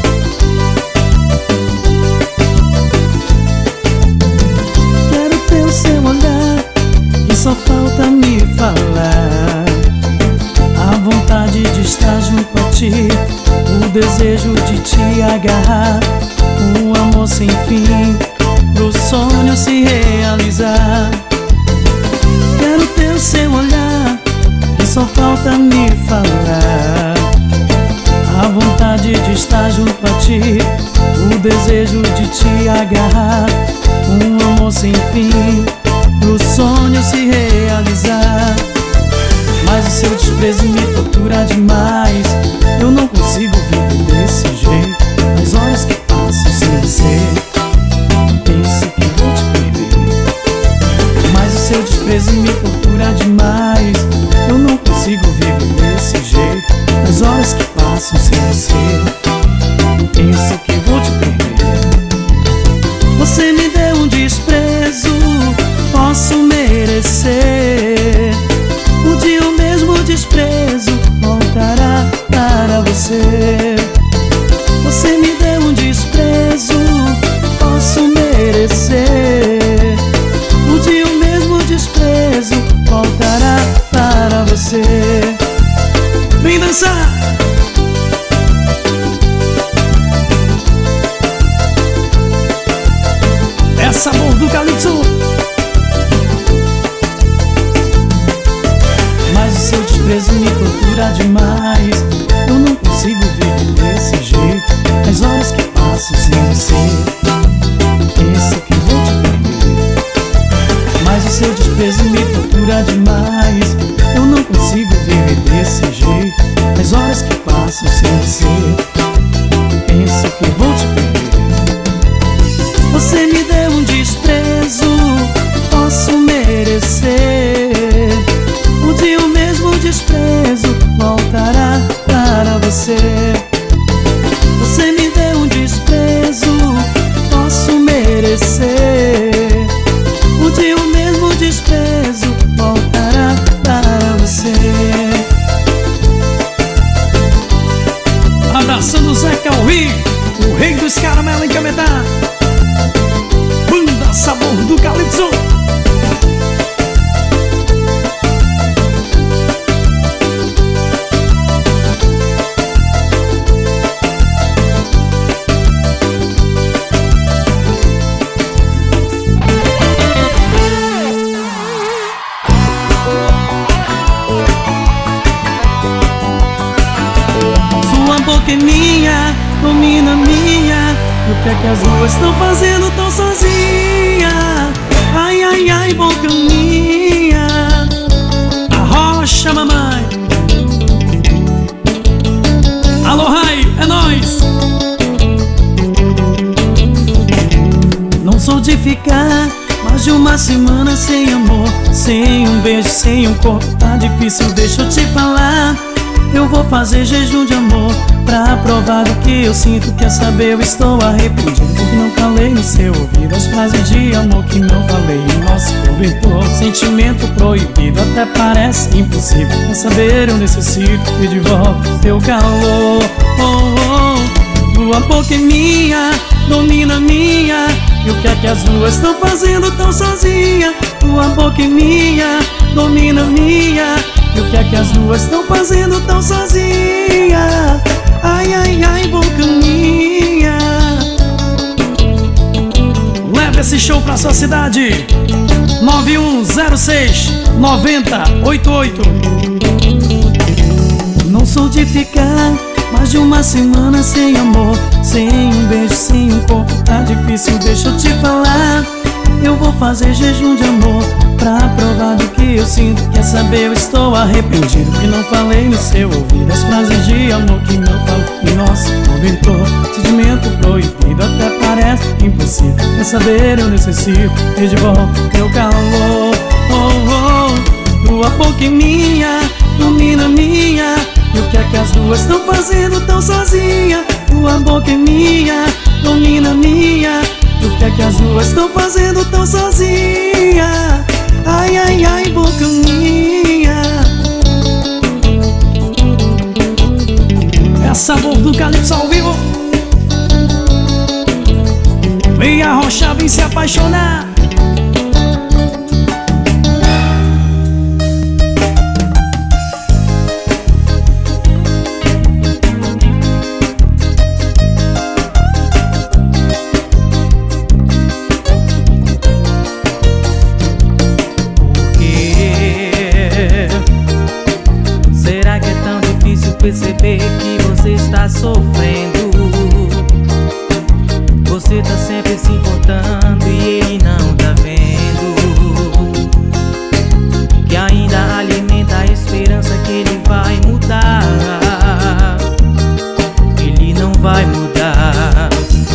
Quero ter o seu olhar, que só falta me falar. A vontade de estar junto a ti, o desejo de te agarrar. Um amor sem fim, pro sonho se realizar. Quero ter o seu olhar, que só falta me falar. A vontade de estar junto a ti, o desejo de te agarrar. Um amor sem fim, pro sonho se realizar. Mas o seu desprezo me tortura demais. Eu não consigo viver desse jeito. As horas que passam sem você, penso que vou te perder. Mas o seu desprezo me tortura demais. Eu não consigo viver desse jeito. As horas que passam sem você, penso que vou te perder. Você me deu um desprezo, posso merecer. Um dia o mesmo desprezo voltará para você. Você me deu um desprezo, posso merecer. Um dia o mesmo desprezo voltará para você. Vem dançar! É sabor do calypso. Mas o seu desprezo me tortura demais. Eu não consigo viver desse jeito. As horas que passam sem você, penso que vou te perder. Mas o seu desprezo me tortura demais. Eu não consigo viver desse jeito. As horas que passam sem você, penso que vou te perder. Você me deu um desprezo, posso merecer. Um dia o mesmo desprezo voltará para você. Você me deu um desprezo, posso merecer. Um dia o mesmo desprezo voltará para você. Abraçando o Zé Calvi, o rei dos caramelos em Cametá. Banda Sabor do Calypso. Sua boca é minha, domina minha. E o que é que as duas estão fazendo tão sozinha? Ai, ai, ai, boca minha. Arrocha, mamãe. Alô, Rai, é nóis. Não sou de ficar mais de uma semana sem amor, sem um beijo, sem um corpo. Tá difícil, deixa eu te falar. Eu vou fazer jejum de amor pra provar do que eu sinto. Quer saber, eu estou arrependido porque não falei no seu ouvido as frases de amor que não falei em nosso cobertor. Sentimento proibido até parece impossível. Quer saber, eu necessito ter de volta teu calor. Oh, oh. Tua boca é minha, domina minha. E o que é que as duas estão fazendo tão sozinha? Tua boca é minha, domina minha. E o que é que as duas estão fazendo tão sozinha? Ai, ai, ai, boca minha. Leva esse show pra sua cidade. nove um zero seis nove zero oito oito. Não sou de ficar mais de uma semana sem amor, sem um beijo, sem um corpo. Tá difícil, deixa eu te falar. Eu vou fazer jejum de amor pra provar do que eu sinto. Quer saber, eu estou arrependido que não falei no seu ouvido as frases de amor que não falo em nosso cobertor. Sentimento proibido até parece impossível. Quer saber, eu necessito ter de volta teu calor. Oh, oh. Tua boca é minha, domina minha. E o que é que as duas estão fazendo tão sozinha? Tua boca é minha, domina minha. E o que é que as duas estão fazendo tão sozinha? Ai, ai, ai, boca minha. Sabor do Calypso ao vivo. Vem arrochar, vem se apaixonar. Perceber que você está sofrendo. Você tá sempre se importando e ele não tá vendo. Que ainda alimenta a esperança que ele vai mudar. Ele não vai mudar.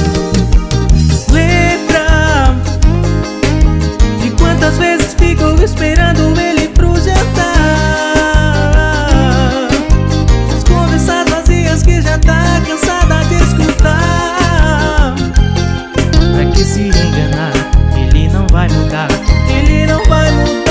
Lembra de quantas vezes ficou esperando ele pro jantar? Que já tá cansada de escutar. Pra que se enganar? Ele não vai mudar. Ele não vai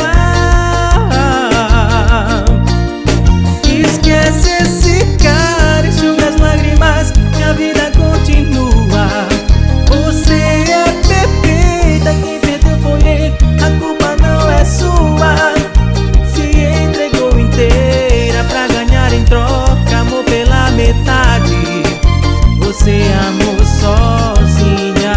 mudar. Esquece esse cara, enxuga as lágrimas, que a vida continua. Você é perfeita, quem perdeu foi ele, a culpa não é sua. Se entregou inteira pra ganhar em troca amor pela metade. Você amou sozinha.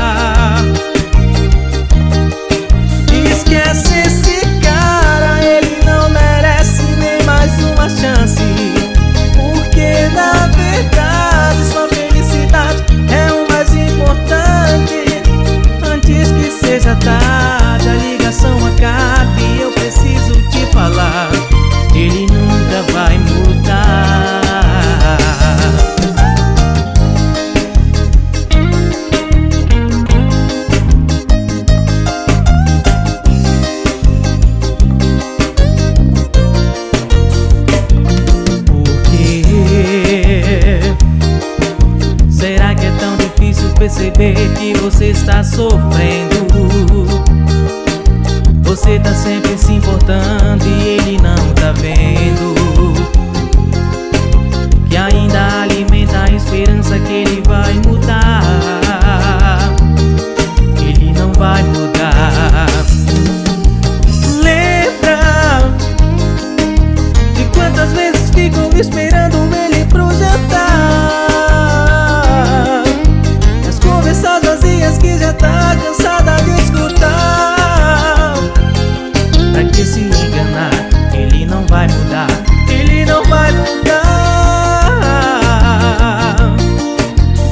Esquece esse cara, ele não merece nem mais uma chance. Porque na verdade sua felicidade é o mais importante. Antes que seja tarde, a ligação acabe, eu preciso te falar. Ele nunca vai mudar. Perceber que você está sofrendo. Você tá sempre se importando e ele não tá vendo. Que ainda alimenta a esperança que ele vai mudar. Ele não vai mudar. Lembra de quantas vezes ficam esperando ele pro jantar? Conversas vazias que já tá cansada de escutar. Pra que se enganar? Ele não vai mudar. Ele não vai mudar.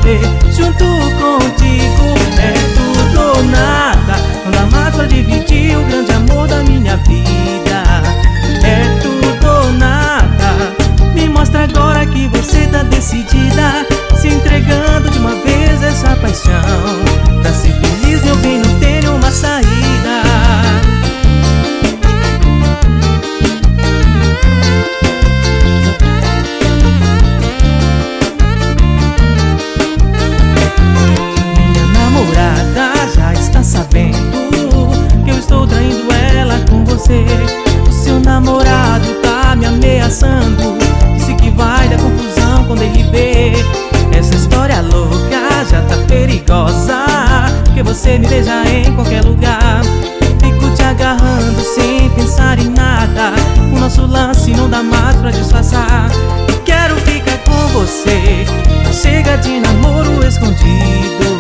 viver junto contigo. É tudo ou nada, não dá mais pra dividir o grande amor da minha vida. É tudo ou nada, me mostra agora que você tá decidida, se entregando de uma vez essa paixão. Pra ser feliz, meu bem, não tem nenhuma saída. Minha namorada já está sabendo que eu estou traindo ela com você. O seu namorado tá me ameaçando, disse que vai dar confusão quando ele vê. Essa história louca já tá perigosa, que você me beija em qualquer lugar. Fico te agarrando sem pensar em nada, o nosso lance não dá mais pra disfarçar. Quero ficar com você, chega de namoro escondido.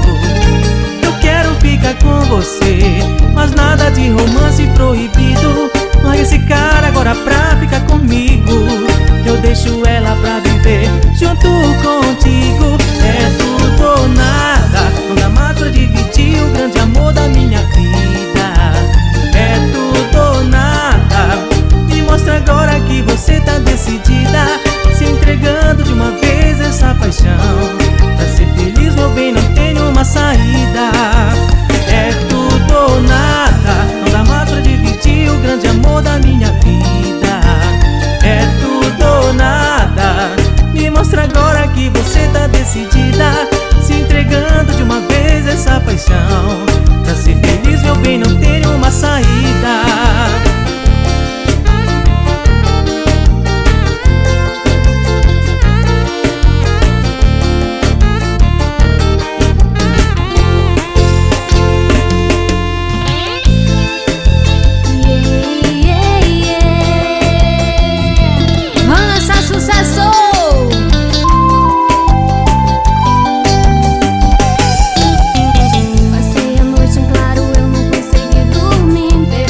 Eu quero ficar com você, mas nada de romance proibido. Larga esse cara agora pra ficar comigo, eu deixo ela pra viver junto contigo. É tudo ou nada, não dá mais pra dividir o grande amor da minha vida. É tudo ou nada, me mostra agora que você tá decidida, se entregando de uma vez essa paixão. Pra ser feliz, meu bem, não tem nenhuma saída. É tudo ou nada, não dá mais pra dividir o grande amor da minha vida. É tudo ou nada, me mostra agora que você tá decidida, se entregando de uma vez essa paixão. Pra ser feliz, meu bem, não tem nenhuma saída. Passei a noite em claro, eu não consegui dormir.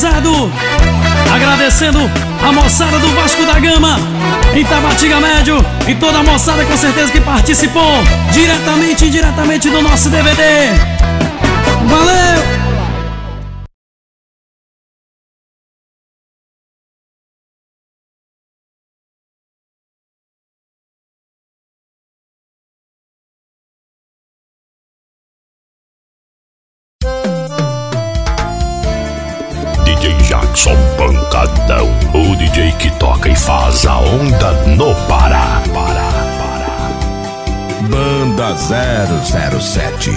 pesado. Agradecendo a moçada do Vasco da Gama, em Tabatinga Médio, e toda a moçada com certeza que participou diretamente e indiretamente do nosso D V D. Valeu! D J Jackson Pancadão, o D J que toca e faz a onda no Pará. Pará, Pará. Banda zero zero sete.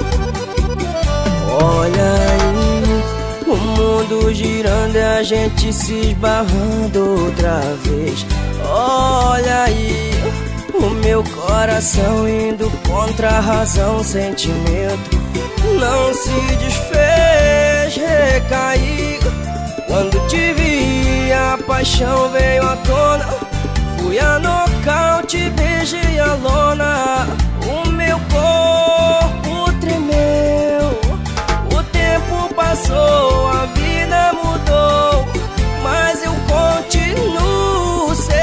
Olha aí, o mundo girando e a gente se esbarrando outra vez. Olha aí, o meu coração indo contra a razão, sentimento não se desfez, recaí. Quando te vi, a paixão veio à tona. Fui a nocaute, beijei a lona. O meu corpo tremeu. O tempo passou, a vida mudou, mas eu continuo seu.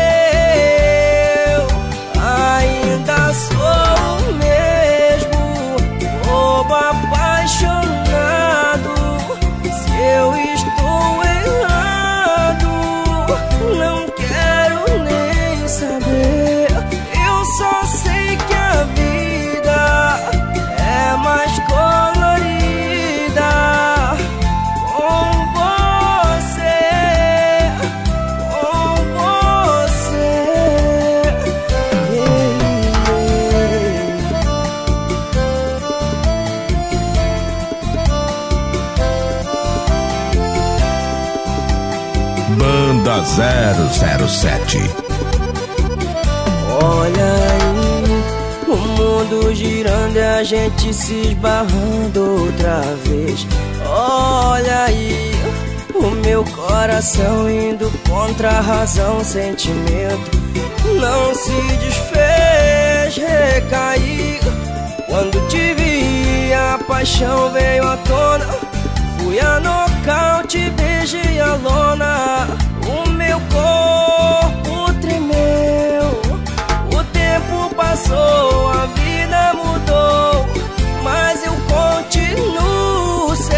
Ainda sou o mesmo, bobo apaixonado. Se eu estou errado, não quero nem saber. Eu só sei que a vida é mais colorida com você, com você. Banda zero zero sete. Olha aí, o mundo girando e a gente se esbarrando outra vez. Olha aí, o meu coração indo contra a razão, sentimento não se desfez, recaí. Quando te vi, a paixão veio à tona. Fui a nocaute, beijei a lona. O meu corpo tremeu. O tempo passou, a vida mudou, mas eu continuo seu.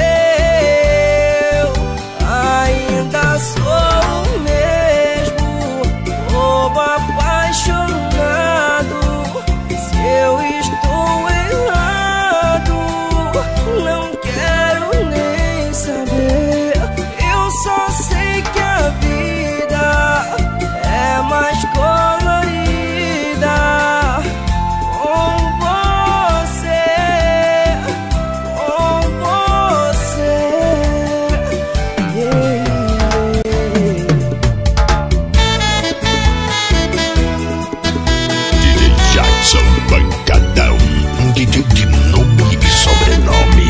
Ainda sou o mesmo, bobo apaixonado. Se eu estou errado, não quero nem saber. Eu só sei que a vida é mais colorida com você, com você. Yeah. D J Jackson Pancadão, um D J de nome e sobrenome.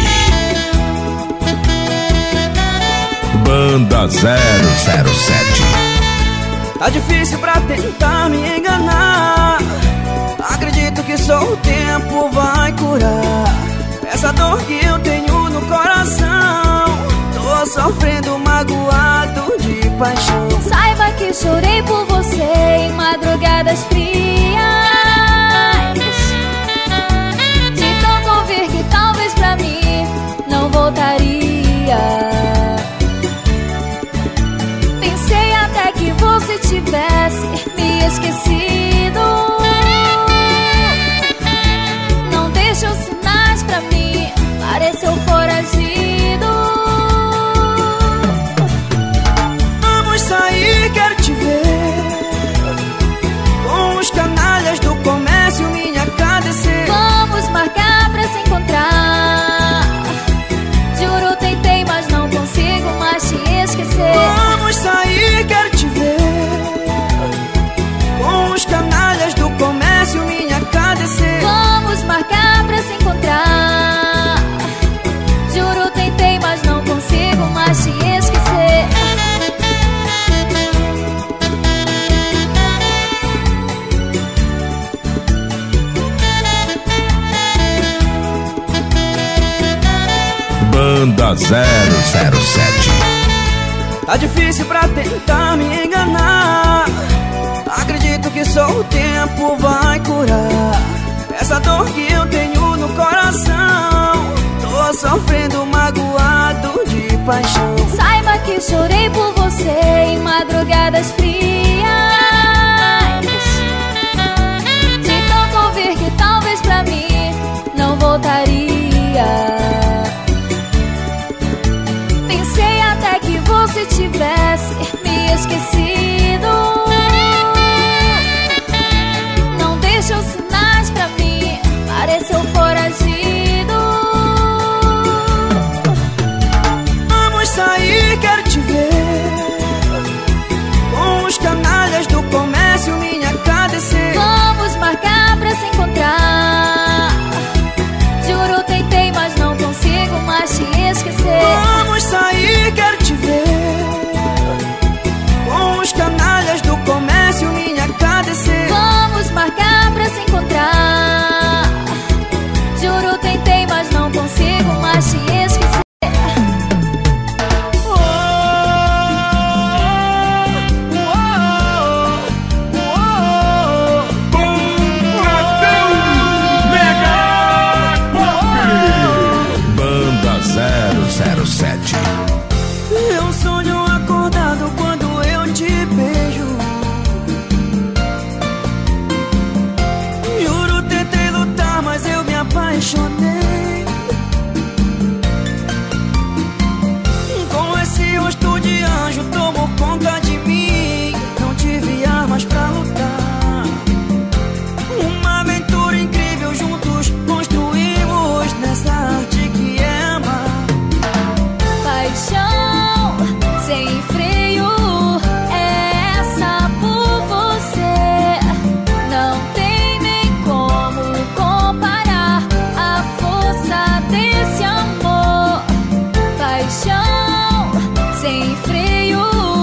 Banda zero zero sete. Tá difícil pra tentar me enganar. Acredito que só o tempo vai curar essa dor que eu tenho no coração. Tô sofrendo magoado de paixão. Saiba que chorei por você em madrugadas frias, de tanto ouvir que talvez pra mim não voltaria. Pensei até que você tivesse me esquecido. Não deixou sinais pra mim, pareceu foragido. Vamos sair, quero te ver, com os canalhas do comércio, minha K D C. Vamos marcar pra se encontrar. Juro, tentei, mas não consigo mais te esquecer. Vamos sair, quero te ver, com os canalhas do comércio, minha K D C. Vamos marcar pra se encontrar. Juro, tentei, mas não consigo mais te esquecer. Banda zero zero sete. Tá difícil pra tentar me enganar. Acredito que só o tempo vai curar essa dor que eu tenho no coração. Tô sofrendo magoado de paixão. Saiba que chorei por você em madrugadas frias, de tanto ouvir que talvez pra mim não voltaria. Pensei até que você tivesse me esquecido. Não deixou sinais pra mim, pareceu foragido. Vamos sair, quero te ver, com os canalhas do comércio, minha K D C. Vamos marcar pra se encontrar. Juro, tentei, mas não consigo mais te esquecer. Vamos sair, quero te ver, com os canalhas do comércio, minha K D C. Vamos marcar pra se encontrar. Juro, tentei, mas não consigo mais te esquecer. Banda zero zero sete. Eu sonho acordado quando eu te beijo. Juro, tentei lutar, mas eu me apaixonei. Com esse rosto de anjo tomou conta de mim. Não tive armas pra lutar. Uma aventura incrível juntos construímos nessa arte que é amar. Paixão sem freio, essa por você. Não tem nem como comparar a força desse amor. Paixão sem freio,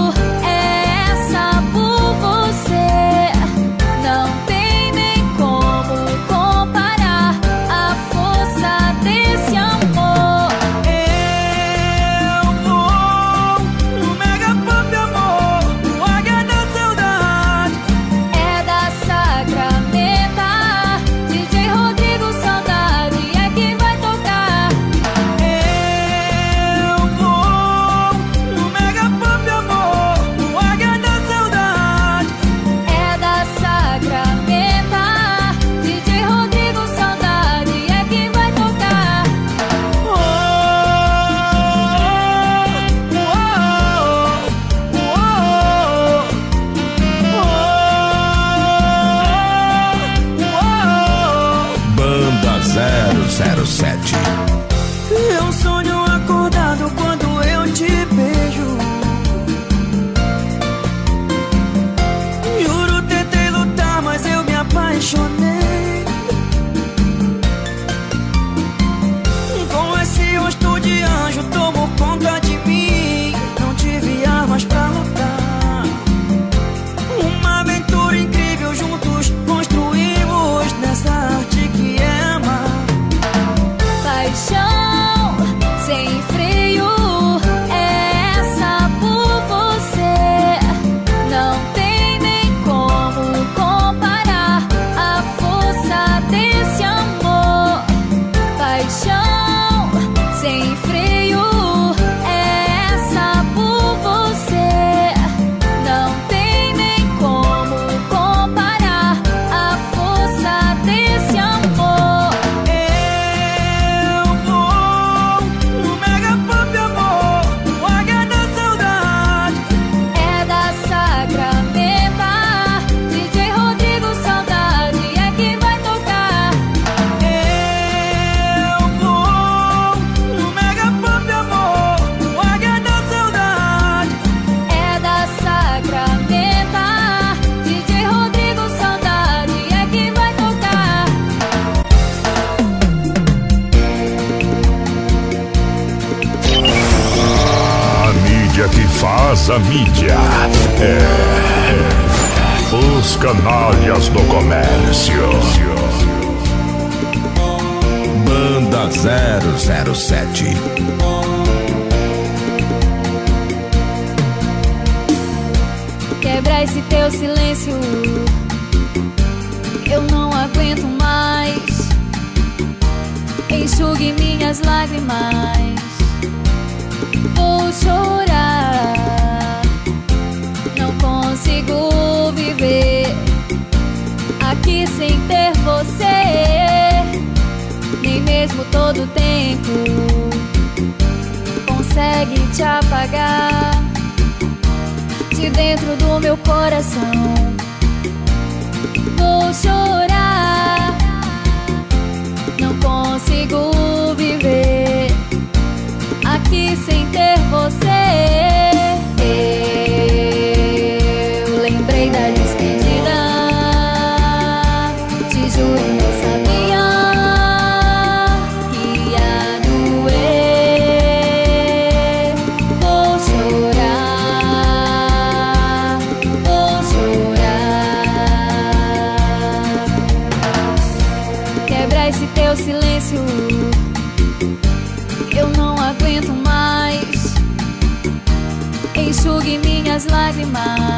essa por você. Não tem nem como comparar a força desse amor. Eu vou no Mega Pop, amor, no Águia da Saudade. É da Sacramento, D J Rodrigo Saudade é quem vai tocar. Eu vou no Mega Pop, amor, no Águia da Saudade. É da Sacramento, D J Rodrigo Saudade é quem vai tocar. Oh, Banda zero zero sete. eu sonho acordado quando eu te beijo. Juro, tentei lutar, mas eu me apaixonei. Com esse rosto de anjo tomou conta de mim. Não tive armas pra lutar. Uma aventura incrível juntos construímos nessa arte que é amar. Paixão sem freio, essa por você. Não tem nem como comparar a força desse amor. Paixão sem freio, essa por você. Não tem nem como comparar a força desse amor. Eu vou no Mega Pop, amor, no Águia da Saudade. É da Sacramento, D J Rodrigo Saudade é quem vai tocar. Eu vou no Mega Pop, amor, no Águia da Saudade. É da Sacramento, D J Rodrigo Saudade é quem vai tocar. A mídia que faz a mídia. É. Os canalhas do comércio. Banda zero zero sete. Quebra esse teu silêncio, eu não aguento mais. Enxugue minhas lágrimas, vou chorar. Não consigo viver aqui sem ter você. Nem mesmo todo tempo consegue te apagar de dentro do meu coração. Vou chorar. Não consigo viver aqui sem ter você. Eu lembrei da despedida, te juro, não sabia que ia doer. Vou chorar, vou chorar. Quebra esse teu silêncio, eu não aguento mais. Enxugue minhas lágrimas,